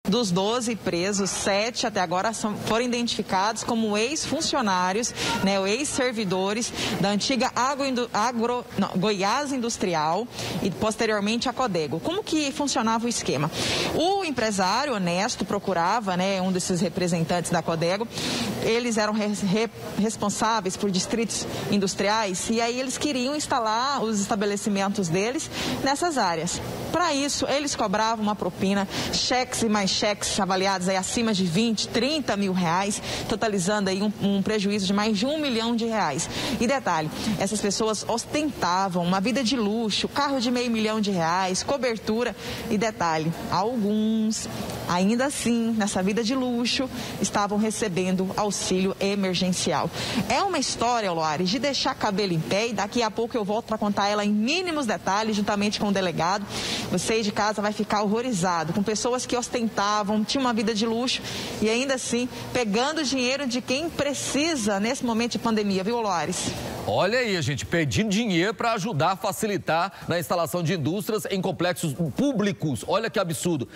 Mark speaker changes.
Speaker 1: Dos 12 presos, 7 até agora foram identificados como ex-funcionários, né, ex-servidores da antiga Goiás Industrial e posteriormente a Codego. Como que funcionava o esquema? O empresário honesto procurava, né, um desses representantes da Codego, eles eram responsáveis por distritos industriais e aí eles queriam instalar os estabelecimentos deles nessas áreas. Para isso, eles cobravam uma propina, cheques e mais cheques avaliados aí acima de 20, 30 mil reais, totalizando aí um prejuízo de mais de R$1 milhão. E detalhe, essas pessoas ostentavam uma vida de luxo, carro de R$500 mil, cobertura e detalhe, alguns, ainda assim, nessa vida de luxo, estavam recebendo auxílio emergencial. É uma história, Loares, de deixar cabelo em pé e daqui a pouco eu volto para contar ela em mínimos detalhes, juntamente com o delegado. Você aí de casa vai ficar horrorizado com pessoas que ostentavam, tinham uma vida de luxo e ainda assim pegando dinheiro de quem precisa nesse momento de pandemia, viu, Loares?
Speaker 2: Olha aí, gente, pedindo dinheiro para ajudar a facilitar na instalação de indústrias em complexos públicos. Olha que absurdo.